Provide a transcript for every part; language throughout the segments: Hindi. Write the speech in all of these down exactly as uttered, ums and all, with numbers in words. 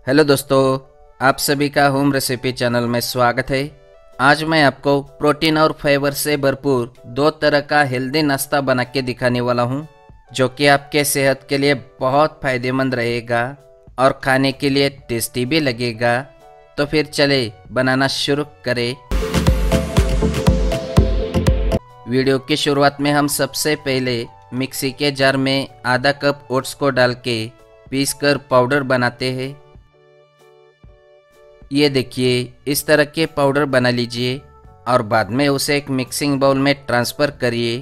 हेलो दोस्तों, आप सभी का होम रेसिपी चैनल में स्वागत है। आज मैं आपको प्रोटीन और फाइबर से भरपूर दो तरह का हेल्दी नाश्ता बना के दिखाने वाला हूँ, जो कि आपके सेहत के लिए बहुत फायदेमंद रहेगा और खाने के लिए टेस्टी भी लगेगा। तो फिर चले बनाना शुरू करें। वीडियो की शुरुआत में हम सबसे पहले मिक्सी के जार में आधा कप ओट्स को डाल के पीस कर पाउडर बनाते हैं। ये देखिए, इस तरह के पाउडर बना लीजिए और बाद में उसे एक मिक्सिंग बाउल में ट्रांसफ़र करिए।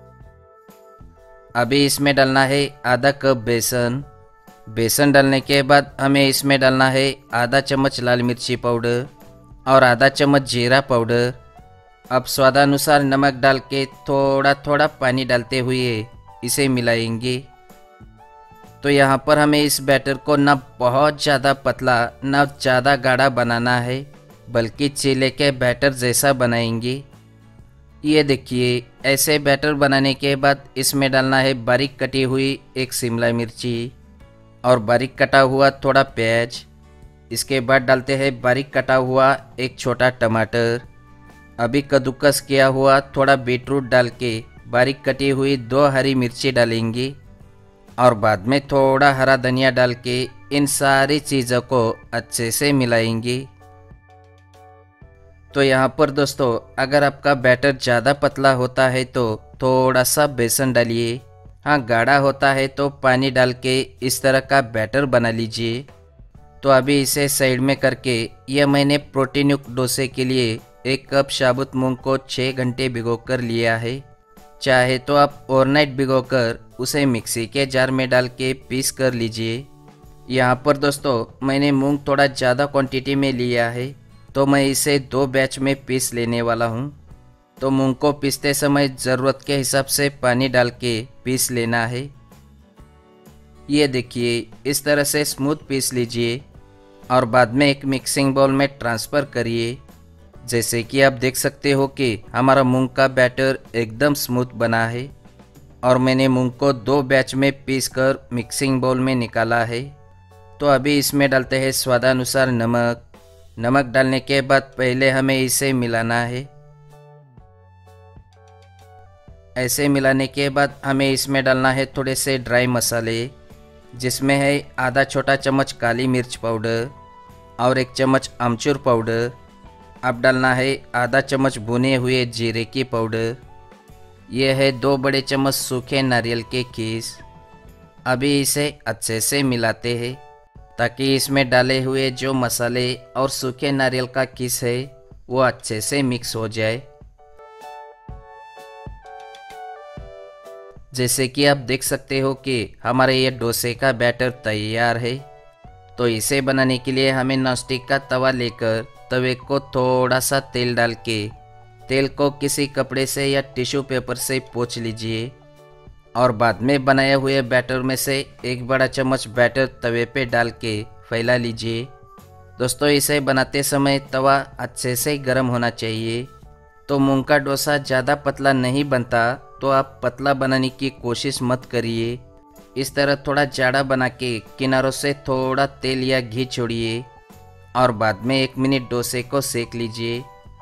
अभी इसमें डालना है आधा कप बेसन। बेसन डालने के बाद हमें इसमें डालना है आधा चम्मच लाल मिर्ची पाउडर और आधा चम्मच जीरा पाउडर। अब स्वादानुसार नमक डाल के थोड़ा थोड़ा पानी डालते हुए इसे मिलाएंगे। तो यहाँ पर हमें इस बैटर को ना बहुत ज़्यादा पतला ना ज़्यादा गाढ़ा बनाना है, बल्कि चीले के बैटर जैसा बनाएंगे। ये देखिए, ऐसे बैटर बनाने के बाद इसमें डालना है बारीक कटी हुई एक शिमला मिर्ची और बारीक कटा हुआ थोड़ा प्याज। इसके बाद डालते हैं बारीक कटा हुआ एक छोटा टमाटर। अभी कद्दूकस किया हुआ थोड़ा बीटरूट डाल के बारीक कटी हुई दो हरी मिर्ची डालेंगे और बाद में थोड़ा हरा धनिया डाल के इन सारी चीज़ों को अच्छे से मिलाएंगे। तो यहाँ पर दोस्तों, अगर आपका बैटर ज़्यादा पतला होता है तो थोड़ा सा बेसन डालिए। हाँ, गाढ़ा होता है तो पानी डाल के इस तरह का बैटर बना लीजिए। तो अभी इसे साइड में करके यह मैंने प्रोटीन युक्त डोसे के लिए एक कप साबुत मूंग को छः घंटे भिगो कर लिया है। चाहे तो आप ओवरनाइट भिगोकर उसे मिक्सी के जार में डाल के पीस कर लीजिए। यहाँ पर दोस्तों, मैंने मूंग थोड़ा ज़्यादा क्वांटिटी में लिया है, तो मैं इसे दो बैच में पीस लेने वाला हूँ। तो मूंग को पीसते समय ज़रूरत के हिसाब से पानी डाल के पीस लेना है। ये देखिए, इस तरह से स्मूथ पीस लीजिए और बाद में एक मिक्सिंग बाउल में ट्रांसफ़र करिए। जैसे कि आप देख सकते हो कि हमारा मूंग का बैटर एकदम स्मूथ बना है और मैंने मूंग को दो बैच में पीस कर मिक्सिंग बाउल में निकाला है। तो अभी इसमें डालते हैं स्वादानुसार नमक। नमक डालने के बाद पहले हमें इसे मिलाना है। ऐसे मिलाने के बाद हमें इसमें डालना है थोड़े से ड्राई मसाले, जिसमें है आधा छोटा चम्मच काली मिर्च पाउडर और एक चम्मच अमचूर पाउडर। अब डालना है आधा चम्मच भुने हुए जीरे की पाउडर। यह है दो बड़े चम्मच सूखे नारियल के कीस। अभी इसे अच्छे से मिलाते हैं ताकि इसमें डाले हुए जो मसाले और सूखे नारियल का कीस है वो अच्छे से मिक्स हो जाए। जैसे कि आप देख सकते हो कि हमारे ये डोसे का बैटर तैयार है। तो इसे बनाने के लिए हमें नॉनस्टिक का तवा लेकर तवे को थोड़ा सा तेल डाल के तेल को किसी कपड़े से या टिश्यू पेपर से पोंछ लीजिए और बाद में बनाए हुए बैटर में से एक बड़ा चम्मच बैटर तवे पे डाल के फैला लीजिए। दोस्तों, इसे बनाते समय तवा अच्छे से गर्म होना चाहिए। तो मूंग का डोसा ज़्यादा पतला नहीं बनता, तो आप पतला बनाने की कोशिश मत करिए। इस तरह थोड़ा जाड़ा बना के किनारों से थोड़ा तेल या घी छोड़िए और बाद में एक मिनट डोसे को सेक लीजिए।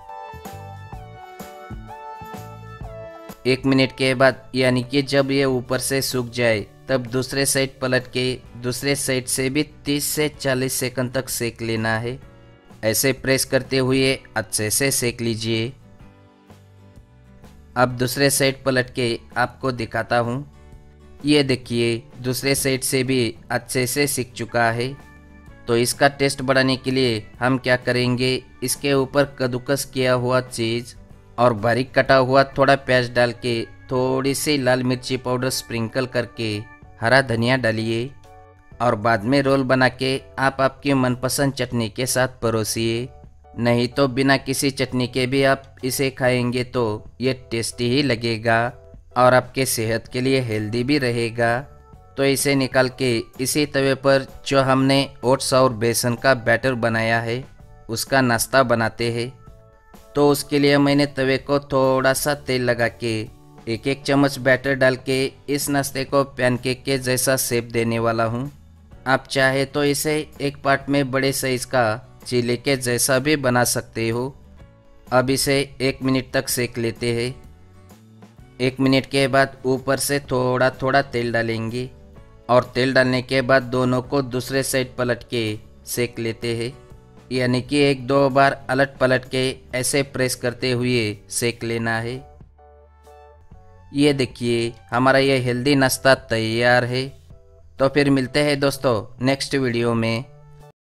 एक मिनट के बाद, यानी कि जब ये ऊपर से सूख जाए, तब दूसरे साइड पलट के दूसरे साइड से भी तीस से चालीस सेकंड तक सेक लेना है। ऐसे प्रेस करते हुए अच्छे से सेक लीजिए। अब दूसरे साइड पलट के आपको दिखाता हूँ। ये देखिए, दूसरे साइड से भी अच्छे से सिक चुका है। तो इसका टेस्ट बढ़ाने के लिए हम क्या करेंगे, इसके ऊपर कद्दूकस किया हुआ चीज़ और बारीक कटा हुआ थोड़ा प्याज डाल के थोड़ी सी लाल मिर्ची पाउडर स्प्रिंकल करके हरा धनिया डालिए और बाद में रोल बना के आप आपकी मनपसंद चटनी के साथ परोसिए। नहीं तो बिना किसी चटनी के भी आप इसे खाएंगे तो ये टेस्टी ही लगेगा और आपके सेहत के लिए हेल्दी भी रहेगा। तो इसे निकाल के इसी तवे पर जो हमने ओट्स और बेसन का बैटर बनाया है उसका नाश्ता बनाते हैं। तो उसके लिए मैंने तवे को थोड़ा सा तेल लगा के एक एक चम्मच बैटर डाल के इस नाश्ते को पैनकेक के जैसा शेप देने वाला हूँ। आप चाहे तो इसे एक पार्ट में बड़े साइज़ का चीले के जैसा भी बना सकते हो। अब इसे एक मिनट तक सेक लेते हैं। एक मिनट के बाद ऊपर से थोड़ा थोड़ा तेल डालेंगे और तेल डालने के बाद दोनों को दूसरे साइड पलट के सेक लेते हैं, यानी कि एक दो बार अलट पलट के ऐसे प्रेस करते हुए सेक लेना है। ये देखिए हमारा ये हेल्दी नाश्ता तैयार है। तो फिर मिलते हैं दोस्तों नेक्स्ट वीडियो में।